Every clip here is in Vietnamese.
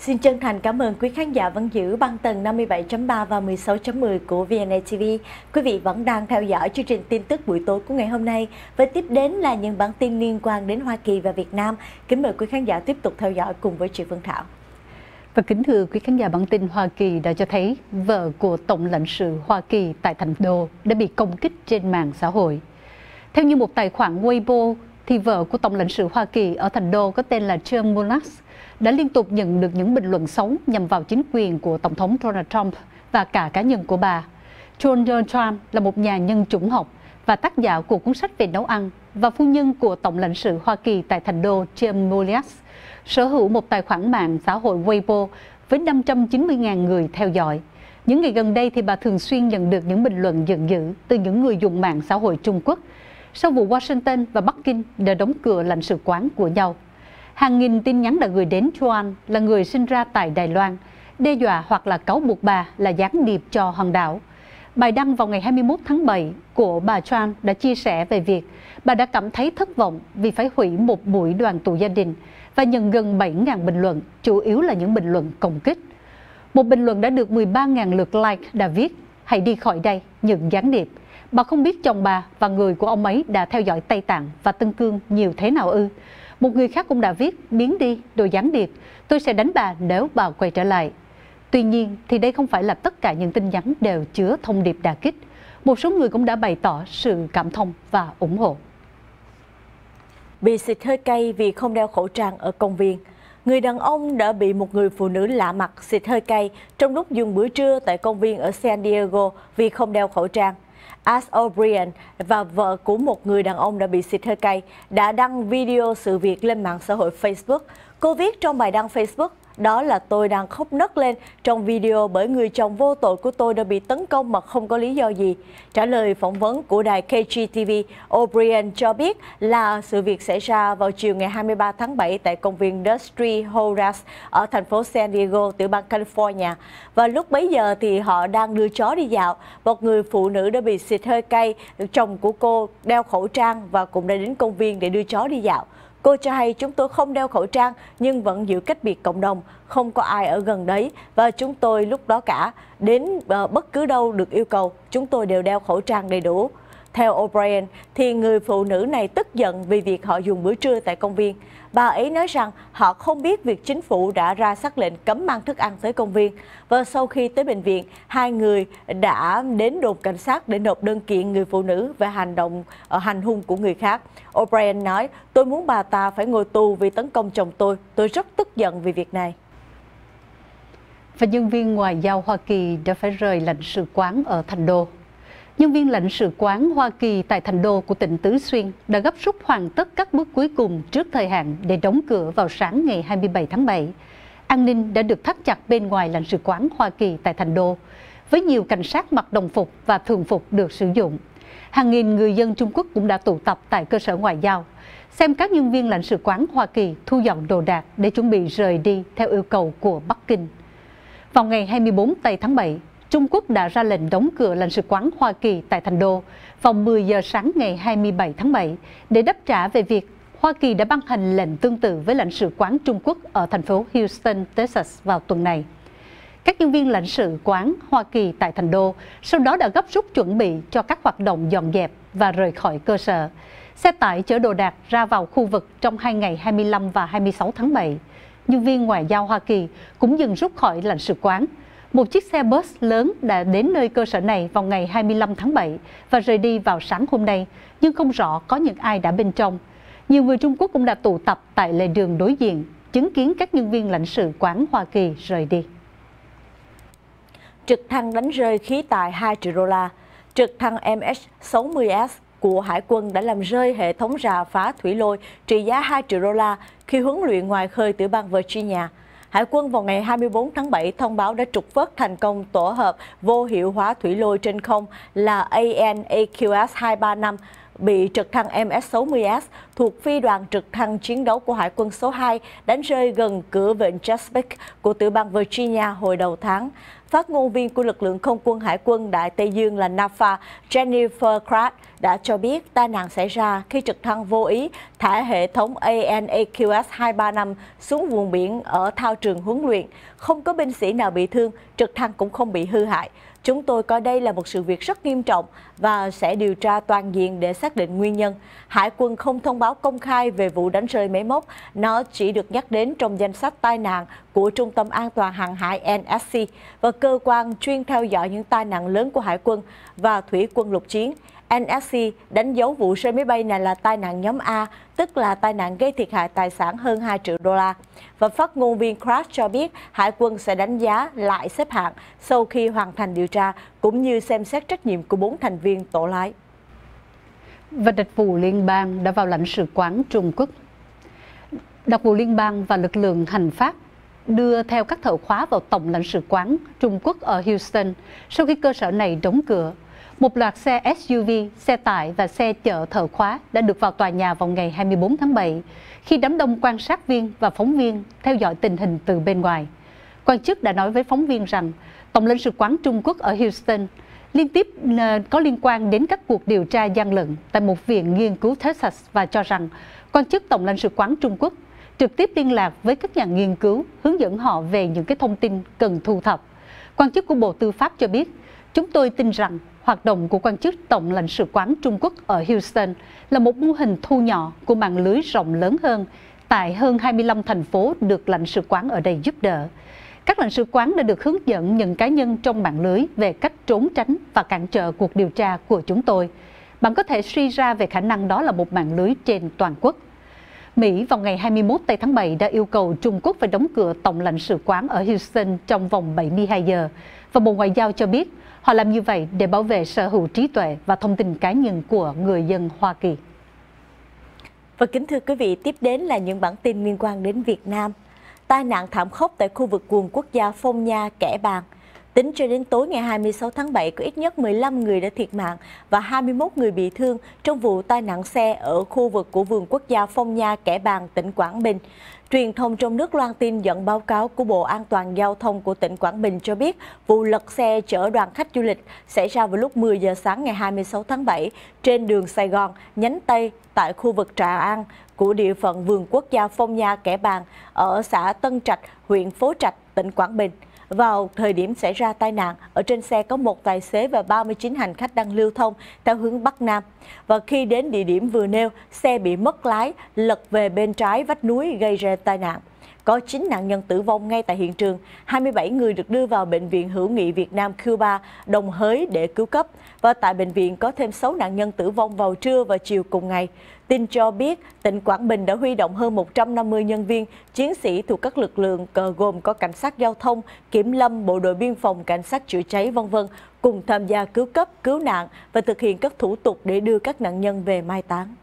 Xin chân thành cảm ơn quý khán giả vẫn giữ băng tần 57.3 và 16.10 của VNA TV. Quý vị vẫn đang theo dõi chương trình tin tức buổi tối của ngày hôm nay. Và tiếp đến là những bản tin liên quan đến Hoa Kỳ và Việt Nam. Kính mời quý khán giả tiếp tục theo dõi cùng với chị Phương Thảo. Và kính thưa quý khán giả, bản tin Hoa Kỳ đã cho thấy vợ của Tổng lãnh sự Hoa Kỳ tại Thành Đô đã bị công kích trên mạng xã hội. Theo như một tài khoản Weibo, thì vợ của Tổng lãnh sự Hoa Kỳ ở Thành Đô có tên là Jen Mullins đã liên tục nhận được những bình luận xấu nhằm vào chính quyền của Tổng thống Donald Trump và cả cá nhân của bà. Donald Trump là một nhà nhân chủng học và tác giả của cuốn sách về nấu ăn, và phu nhân của Tổng lãnh sự Hoa Kỳ tại Thành Đô Jen Mullins sở hữu một tài khoản mạng xã hội Weibo với 590.000 người theo dõi. Những ngày gần đây thì bà thường xuyên nhận được những bình luận giận dữ từ những người dùng mạng xã hội Trung Quốc sau vụ Washington và Bắc Kinh đã đóng cửa lãnh sự quán của nhau. Hàng nghìn tin nhắn đã gửi đến Joan, là người sinh ra tại Đài Loan, đe dọa hoặc là cáo buộc bà là gián điệp cho hòn đảo. Bài đăng vào ngày 21 tháng 7 của bà Joan đã chia sẻ về việc bà đã cảm thấy thất vọng vì phải hủy một buổi đoàn tụ gia đình và nhận gần 7.000 bình luận, chủ yếu là những bình luận công kích. Một bình luận đã được 13.000 lượt like đã viết: "Hãy đi khỏi đây, những gián điệp. Bà không biết chồng bà và người của ông ấy đã theo dõi Tây Tạng và Tân Cương nhiều thế nào ư?" Một người khác cũng đã viết: "Biến đi, đồ gián điệp, tôi sẽ đánh bà nếu bà quay trở lại." Tuy nhiên thì đây không phải là tất cả những tin nhắn đều chứa thông điệp đả kích. Một số người cũng đã bày tỏ sự cảm thông và ủng hộ. Bị xịt hơi cay vì không đeo khẩu trang ở công viên. Người đàn ông đã bị một người phụ nữ lạ mặt xịt hơi cay trong lúc dùng bữa trưa tại công viên ở San Diego vì không đeo khẩu trang. Ash O'Brien và vợ của một người đàn ông đã bị xịt hơi cay đã đăng video sự việc lên mạng xã hội Facebook. Cô viết trong bài đăng Facebook: "Đó là tôi đang khóc nấc lên trong video bởi người chồng vô tội của tôi đã bị tấn công mà không có lý do gì." Trả lời phỏng vấn của đài KGTV, O'Brien cho biết là sự việc xảy ra vào chiều ngày 23 tháng 7 tại công viên Dusty Horace ở thành phố San Diego, tiểu bang California. Và lúc bấy giờ thì họ đang đưa chó đi dạo. Một người phụ nữ đã bị xịt hơi cay, chồng của cô đeo khẩu trang và cũng đã đến công viên để đưa chó đi dạo. Cô cho hay: "Chúng tôi không đeo khẩu trang nhưng vẫn giữ cách biệt cộng đồng, không có ai ở gần đấy và chúng tôi lúc đó cả. Đến bất cứ đâu được yêu cầu, chúng tôi đều đeo khẩu trang đầy đủ." Theo O'Brien, thì người phụ nữ này tức giận vì việc họ dùng bữa trưa tại công viên. Bà ấy nói rằng họ không biết việc chính phủ đã ra sắc lệnh cấm mang thức ăn tới công viên. Và sau khi tới bệnh viện, hai người đã đến đồn cảnh sát để nộp đơn kiện người phụ nữ về hành hung của người khác. O'Brien nói: "Tôi muốn bà ta phải ngồi tù vì tấn công chồng tôi rất tức giận vì việc này." Và nhân viên ngoại giao Hoa Kỳ đã phải rời lãnh sự quán ở Thành Đô. Nhân viên lãnh sự quán Hoa Kỳ tại Thành Đô của tỉnh Tứ Xuyên đã gấp rút hoàn tất các bước cuối cùng trước thời hạn để đóng cửa vào sáng ngày 27 tháng 7. An ninh đã được thắt chặt bên ngoài lãnh sự quán Hoa Kỳ tại Thành Đô, với nhiều cảnh sát mặc đồng phục và thường phục được sử dụng. Hàng nghìn người dân Trung Quốc cũng đã tụ tập tại cơ sở ngoại giao, xem các nhân viên lãnh sự quán Hoa Kỳ thu dọn đồ đạc để chuẩn bị rời đi theo yêu cầu của Bắc Kinh. Vào ngày 24 tây tháng 7, Trung Quốc đã ra lệnh đóng cửa lãnh sự quán Hoa Kỳ tại Thành Đô vào 10 giờ sáng ngày 27 tháng 7 để đáp trả về việc Hoa Kỳ đã ban hành lệnh tương tự với lãnh sự quán Trung Quốc ở thành phố Houston, Texas vào tuần này. Các nhân viên lãnh sự quán Hoa Kỳ tại Thành Đô sau đó đã gấp rút chuẩn bị cho các hoạt động dọn dẹp và rời khỏi cơ sở. Xe tải chở đồ đạc ra vào khu vực trong hai ngày 25 và 26 tháng 7. Nhân viên ngoại giao Hoa Kỳ cũng dừng rút khỏi lãnh sự quán. Một chiếc xe bus lớn đã đến nơi cơ sở này vào ngày 25 tháng 7 và rời đi vào sáng hôm nay, nhưng không rõ có những ai đã bên trong. Nhiều người Trung Quốc cũng đã tụ tập tại lề đường đối diện, chứng kiến các nhân viên lãnh sự quán Hoa Kỳ rời đi. Trực thăng đánh rơi khí tài 2 triệu đô la. Trực thăng MH-60S của Hải quân đã làm rơi hệ thống rà phá thủy lôi trị giá 2 triệu đô la khi huấn luyện ngoài khơi tiểu bang Virginia. Hải quân vào ngày 24 tháng 7 thông báo đã trục vớt thành công tổ hợp vô hiệu hóa thủy lôi trên không là AN-AQS-235 bị trực thăng MS-60S thuộc phi đoàn trực thăng chiến đấu của Hải quân số 2 đánh rơi gần cửa vịnh Chesapeake của tiểu bang Virginia hồi đầu tháng. Phát ngôn viên của lực lượng không quân Hải quân Đại Tây Dương là NAFA, Jennifer Kraft đã cho biết tai nạn xảy ra khi trực thăng vô ý thả hệ thống ANAQS-235 xuống vùng biển ở thao trường huấn luyện. Không có binh sĩ nào bị thương, trực thăng cũng không bị hư hại. Chúng tôi coi đây là một sự việc rất nghiêm trọng và sẽ điều tra toàn diện để xác định nguyên nhân. Hải quân không thông báo công khai về vụ đánh rơi máy móc, nó chỉ được nhắc đến trong danh sách tai nạn của Trung tâm An toàn Hàng hải NSC và cơ quan chuyên theo dõi những tai nạn lớn của Hải quân và Thủy quân lục chiến. NSC đánh dấu vụ rơi máy bay này là tai nạn nhóm A, tức là tai nạn gây thiệt hại tài sản hơn 2 triệu đô la. Và phát ngôn viên Kraft cho biết Hải quân sẽ đánh giá lại xếp hạng sau khi hoàn thành điều tra, cũng như xem xét trách nhiệm của 4 thành viên tổ lái. Và đặc vụ liên bang đã vào lãnh sự quán Trung Quốc. Đặc vụ liên bang và lực lượng hành pháp đưa theo các thợ khóa vào tổng lãnh sự quán Trung Quốc ở Houston sau khi cơ sở này đóng cửa. Một loạt xe SUV, xe tải và xe chở thợ khóa đã được vào tòa nhà vào ngày 24 tháng 7 khi đám đông quan sát viên và phóng viên theo dõi tình hình từ bên ngoài. Quan chức đã nói với phóng viên rằng tổng lãnh sự quán Trung Quốc ở Houston liên tiếp có liên quan đến các cuộc điều tra gian lận tại một viện nghiên cứu Texas và cho rằng quan chức tổng lãnh sự quán Trung Quốc trực tiếp liên lạc với các nhà nghiên cứu hướng dẫn họ về những cái thông tin cần thu thập. Quan chức của Bộ Tư pháp cho biết, chúng tôi tin rằng hoạt động của quan chức tổng lãnh sự quán Trung Quốc ở Houston là một mô hình thu nhỏ của mạng lưới rộng lớn hơn tại hơn 25 thành phố được lãnh sự quán ở đây giúp đỡ. Các lãnh sự quán đã được hướng dẫn những cá nhân trong mạng lưới về cách trốn tránh và cản trở cuộc điều tra của chúng tôi. Bạn có thể suy ra về khả năng đó là một mạng lưới trên toàn quốc. Mỹ vào ngày 21 tháng 7 đã yêu cầu Trung Quốc phải đóng cửa tổng lãnh sự quán ở Houston trong vòng 72 giờ. Và Bộ Ngoại giao cho biết họ làm như vậy để bảo vệ sở hữu trí tuệ và thông tin cá nhân của người dân Hoa Kỳ. Và kính thưa quý vị, tiếp đến là những bản tin liên quan đến Việt Nam. Tai nạn thảm khốc tại khu vực vườn quốc gia Phong Nha, Kẻ Bàng. Tính cho đến tối ngày 26 tháng 7, có ít nhất 15 người đã thiệt mạng và 21 người bị thương trong vụ tai nạn xe ở khu vực của vườn quốc gia Phong Nha, Kẻ Bàng, tỉnh Quảng Bình. Truyền thông trong nước loan tin dẫn báo cáo của Bộ An toàn Giao thông của tỉnh Quảng Bình cho biết vụ lật xe chở đoàn khách du lịch xảy ra vào lúc 10 giờ sáng ngày 26 tháng 7 trên đường Sài Gòn, nhánh Tây tại khu vực Trà An của địa phận vườn quốc gia Phong Nha, Kẻ Bàng ở xã Tân Trạch, huyện Phố Trạch, tỉnh Quảng Bình. Vào thời điểm xảy ra tai nạn, ở trên xe có một tài xế và 39 hành khách đang lưu thông theo hướng Bắc Nam. Và khi đến địa điểm vừa nêu, xe bị mất lái, lật về bên trái vách núi gây ra tai nạn. Có 9 nạn nhân tử vong ngay tại hiện trường, 27 người được đưa vào Bệnh viện Hữu nghị Việt Nam Cuba, Đồng Hới để cứu cấp. Và tại bệnh viện có thêm 6 nạn nhân tử vong vào trưa và chiều cùng ngày. Tin cho biết, tỉnh Quảng Bình đã huy động hơn 150 nhân viên, chiến sĩ thuộc các lực lượng gồm có cảnh sát giao thông, kiểm lâm, bộ đội biên phòng, cảnh sát chữa cháy, v.v. cùng tham gia cứu cấp, cứu nạn và thực hiện các thủ tục để đưa các nạn nhân về mai táng.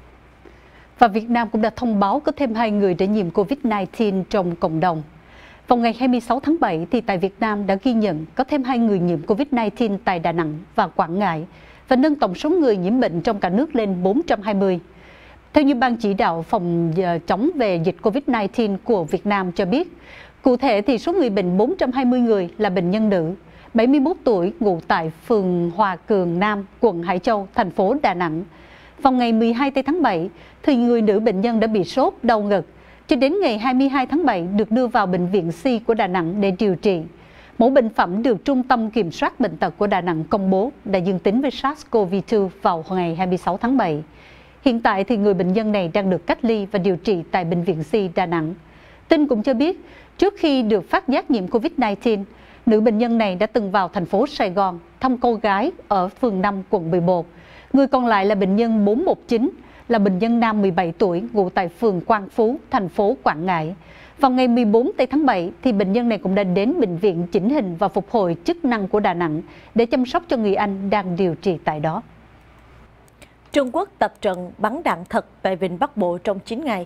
Và Việt Nam cũng đã thông báo có thêm 2 người đã nhiễm COVID-19 trong cộng đồng. Vào ngày 26 tháng 7, thì tại Việt Nam đã ghi nhận có thêm 2 người nhiễm COVID-19 tại Đà Nẵng và Quảng Ngãi và nâng tổng số người nhiễm bệnh trong cả nước lên 420. Theo như Ban chỉ đạo phòng chống về dịch COVID-19 của Việt Nam cho biết, cụ thể thì số người bệnh 420 người là bệnh nhân nữ, 71 tuổi, ngụ tại phường Hòa Cường Nam, quận Hải Châu, thành phố Đà Nẵng. Vào ngày 12 tháng 7, thì người nữ bệnh nhân đã bị sốt, đau ngực. Cho đến ngày 22 tháng 7 được đưa vào Bệnh viện Si của Đà Nẵng để điều trị. Mẫu bệnh phẩm được Trung tâm Kiểm soát Bệnh tật của Đà Nẵng công bố đã dương tính với SARS-CoV-2 vào ngày 26 tháng 7. Hiện tại thì người bệnh nhân này đang được cách ly và điều trị tại Bệnh viện Si Đà Nẵng. Tin cũng cho biết, trước khi được phát giác nhiễm COVID-19, nữ bệnh nhân này đã từng vào thành phố Sài Gòn thăm cô gái ở phường 5, quận 11. Người còn lại là bệnh nhân 419, là bệnh nhân nam 17 tuổi, ngụ tại phường Quang Phú, thành phố Quảng Ngãi. Vào ngày 14 tháng 7, thì bệnh nhân này cũng đã đến Bệnh viện Chỉnh hình và Phục hồi chức năng của Đà Nẵng để chăm sóc cho người anh đang điều trị tại đó. Trung Quốc tập trận bắn đạn thật tại Vịnh Bắc Bộ trong 9 ngày.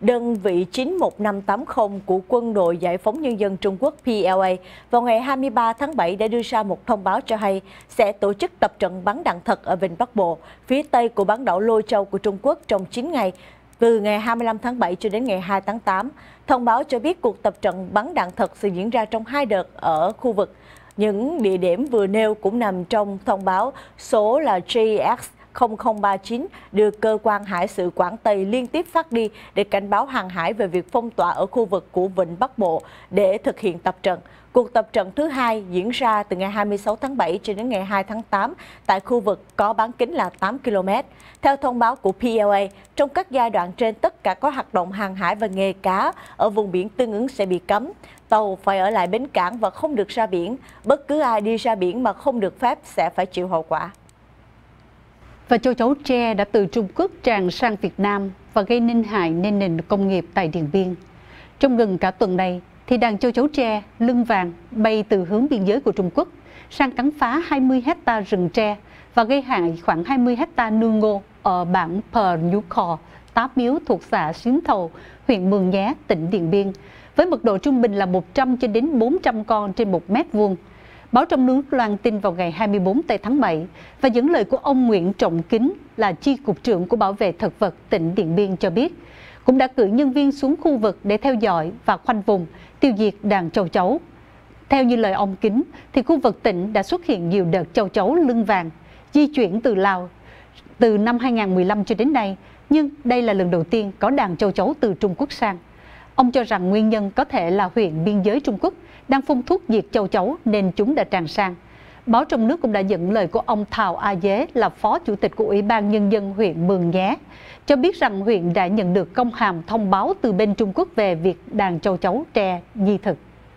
đơn vị 91580 của Quân đội Giải phóng Nhân dân Trung Quốc PLA vào ngày 23 tháng 7 đã đưa ra một thông báo cho hay sẽ tổ chức tập trận bắn đạn thật ở Vịnh Bắc Bộ, phía tây của bán đảo Lôi Châu của Trung Quốc trong 9 ngày, từ ngày 25 tháng 7 cho đến ngày 2 tháng 8. Thông báo cho biết cuộc tập trận bắn đạn thật sẽ diễn ra trong 2 đợt ở khu vực. Những địa điểm vừa nêu cũng nằm trong thông báo số là JX 0039 được Cơ quan Hải sự Quảng Tây liên tiếp phát đi để cảnh báo hàng hải về việc phong tỏa ở khu vực của Vịnh Bắc Bộ để thực hiện tập trận. Cuộc tập trận thứ hai diễn ra từ ngày 26 tháng 7 cho đến ngày 2 tháng 8 tại khu vực có bán kính là 8 km. Theo thông báo của PLA, trong các giai đoạn trên, tất cả các hoạt động hàng hải và nghề cá ở vùng biển tương ứng sẽ bị cấm. Tàu phải ở lại bến cảng và không được ra biển. Bất cứ ai đi ra biển mà không được phép sẽ phải chịu hậu quả. Và châu chấu tre đã từ Trung Quốc tràn sang Việt Nam và gây nên hại nên nền công nghiệp tại Điện Biên. Trong gần cả tuần này, thì đàn châu chấu tre lưng vàng bay từ hướng biên giới của Trung Quốc sang cắn phá 20 hecta rừng tre và gây hại khoảng 20 hecta nương ngô ở bản Pờ Nhú Khò, Tá Miếu thuộc xã Xín Thầu, huyện Mường Nhé, tỉnh Điện Biên, với mật độ trung bình là 100 cho đến 400 con trên 1 mét vuông. Báo Trong Nước loan tin vào ngày 24 tháng 7 và dẫn lời của ông Nguyễn Trọng Kính là chi cục trưởng của Bảo vệ thực vật tỉnh Điện Biên cho biết, cũng đã cử nhân viên xuống khu vực để theo dõi và khoanh vùng, tiêu diệt đàn châu chấu. Theo như lời ông Kính, thì khu vực tỉnh đã xuất hiện nhiều đợt châu chấu lưng vàng di chuyển từ Lào từ năm 2015 cho đến nay, nhưng đây là lần đầu tiên có đàn châu chấu từ Trung Quốc sang. Ông cho rằng nguyên nhân có thể là huyện biên giới Trung Quốc đang phun thuốc diệt châu chấu nên chúng đã tràn sang. Báo Trong Nước cũng đã dẫn lời của ông Thào A Dế là Phó Chủ tịch của Ủy ban Nhân dân huyện Mường Nhé, cho biết rằng huyện đã nhận được công hàm thông báo từ bên Trung Quốc về việc đàn châu chấu tre di thực.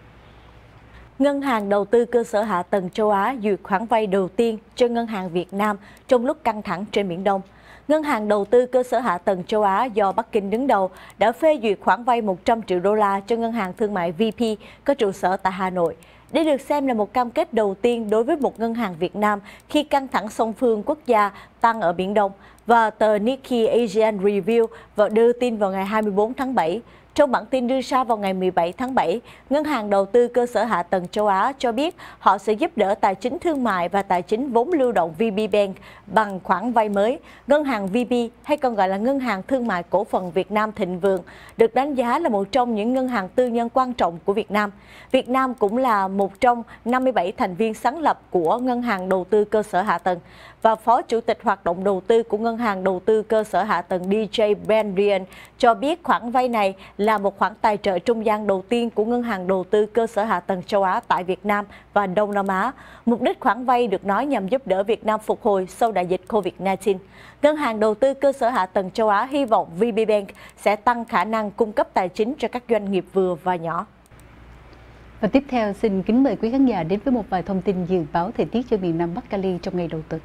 Ngân hàng Đầu tư Cơ sở Hạ tầng Châu Á duyệt khoản vay đầu tiên cho Ngân hàng Việt Nam trong lúc căng thẳng trên Biển Đông. Ngân hàng Đầu tư Cơ sở Hạ tầng Châu Á do Bắc Kinh đứng đầu đã phê duyệt khoản vay 100 triệu đô la cho Ngân hàng Thương mại VP có trụ sở tại Hà Nội. Đây được xem là một cam kết đầu tiên đối với một ngân hàng Việt Nam khi căng thẳng song phương quốc gia tăng ở Biển Đông, và tờ Nikkei Asian Review đưa tin vào ngày 24 tháng 7. Trong bản tin đưa ra vào ngày 17 tháng 7, Ngân hàng Đầu tư Cơ sở Hạ tầng Châu Á cho biết họ sẽ giúp đỡ tài chính thương mại và tài chính vốn lưu động VB Bank bằng khoản vay mới. Ngân hàng VB, hay còn gọi là Ngân hàng Thương mại Cổ phần Việt Nam Thịnh Vượng, được đánh giá là một trong những ngân hàng tư nhân quan trọng của Việt Nam. Việt Nam cũng là một trong 57 thành viên sáng lập của Ngân hàng Đầu tư Cơ sở Hạ tầng. Và Phó Chủ tịch Hoạt động Đầu tư của Ngân hàng Đầu tư Cơ sở Hạ tầng DJ Brandrian cho biết khoản vay này là một khoản tài trợ trung gian đầu tiên của Ngân hàng Đầu tư Cơ sở Hạ tầng Châu Á tại Việt Nam và Đông Nam Á. Mục đích khoản vay được nói nhằm giúp đỡ Việt Nam phục hồi sau đại dịch Covid-19. Ngân hàng Đầu tư Cơ sở Hạ tầng Châu Á hy vọng VB Bank sẽ tăng khả năng cung cấp tài chính cho các doanh nghiệp vừa và nhỏ. Và tiếp theo, xin kính mời quý khán giả đến với một vài thông tin dự báo thời tiết cho miền Nam Bắc Cali trong ngày đầu tuần.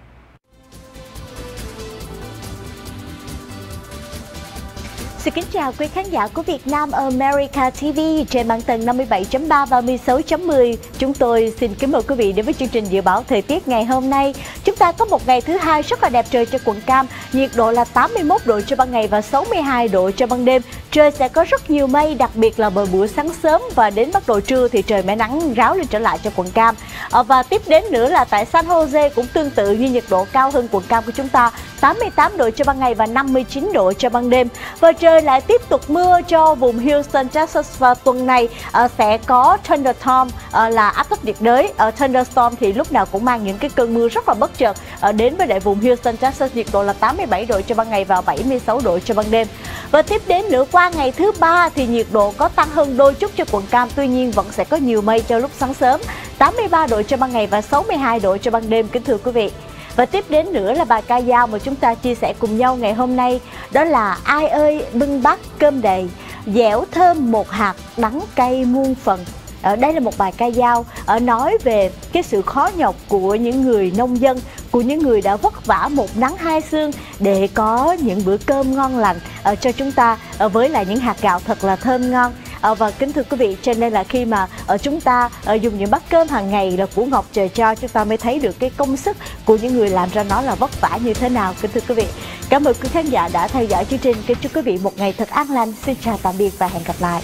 Xin kính chào quý khán giả của Việt Nam America TV trên bản tần 57.3 và 16.10. Chúng tôi xin kính mời quý vị đến với chương trình dự báo thời tiết ngày hôm nay. Chúng ta có một ngày thứ hai rất là đẹp trời cho quận Cam. Nhiệt độ là 81 độ cho ban ngày và 62 độ cho ban đêm. Trời sẽ có rất nhiều mây, đặc biệt là vào buổi sáng sớm, và đến bắt đầu trưa thì trời mới nắng ráo lên trở lại cho quận Cam. Và tiếp đến nữa là tại San Jose cũng tương tự như nhiệt độ cao hơn quận Cam của chúng ta, 88 độ cho ban ngày và 59 độ cho ban đêm. Và trời lại tiếp tục mưa cho vùng Houston, Texas, và tuần này sẽ có thunderstorm là áp thấp nhiệt đới. Thunderstorm thì lúc nào cũng mang những cái cơn mưa rất là bất chợt đến với lại vùng Houston, Texas. Nhiệt độ là 87 độ cho ban ngày và 76 độ cho ban đêm. Và tiếp đến nữa, qua ngày thứ ba thì nhiệt độ có tăng hơn đôi chút cho quận Cam, tuy nhiên vẫn sẽ có nhiều mây cho lúc sáng sớm, 83 độ cho ban ngày và 62 độ cho ban đêm, kính thưa quý vị. Và tiếp đến nữa là bài ca dao mà chúng ta chia sẻ cùng nhau ngày hôm nay, đó là Ai ơi bưng bát cơm đầy, dẻo thơm một hạt, đắng cay muôn phần. Đây là một bài ca dao nói về cái sự khó nhọc của những người nông dân, của những người đã vất vả một nắng hai sương để có những bữa cơm ngon lành cho chúng ta với lại những hạt gạo thật là thơm ngon. Và kính thưa quý vị, cho nên là khi mà chúng ta dùng những bát cơm hàng ngày là của Ngọc trời cho, chúng ta mới thấy được cái công sức của những người làm ra nó là vất vả như thế nào. Kính thưa quý vị, cảm ơn quý khán giả đã theo dõi chương trình. Kính chúc quý vị một ngày thật an lành. Xin chào tạm biệt và hẹn gặp lại.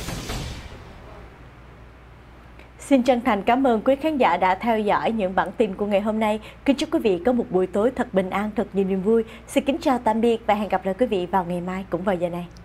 Xin chân thành cảm ơn quý khán giả đã theo dõi những bản tin của ngày hôm nay. Kính chúc quý vị có một buổi tối thật bình an, thật nhiều niềm vui. Xin kính chào tạm biệt và hẹn gặp lại quý vị vào ngày mai cũng vào giờ này.